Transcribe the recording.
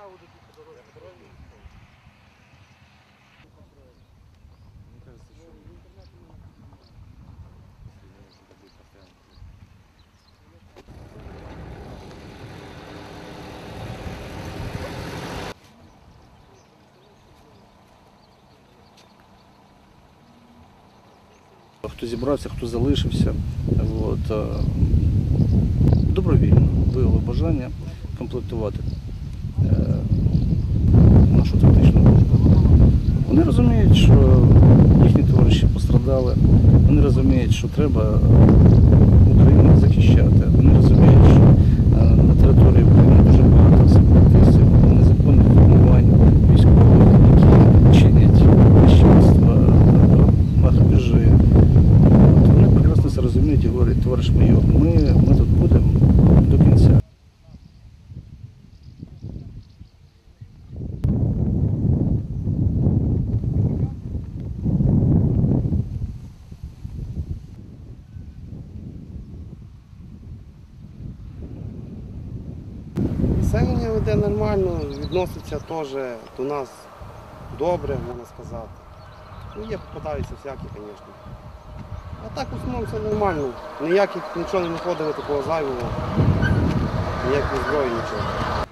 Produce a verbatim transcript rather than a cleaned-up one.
Хто зібрався, хто залишився, от, добровільно виявили бажання комплектувати нашу тактичну групу. Вони розуміють, що їхні товариші пострадали, вони розуміють, що треба Україну захищати, вони розуміють, що на території України дуже багато сепаратистів, незаконних формувань військових, які чинять нещастя, грабежі. Вони прекрасно це розуміють і говорять: товариш майор, ми, ми тут будемо до кінця. Населення веде нормально, відноситься теж до нас добре, можна сказати. Ну, є, попадаються всякі, звісно. А так в основному все нормально. Ніяких нічого не знаходили такого зайвого, ніякої зброї, нічого.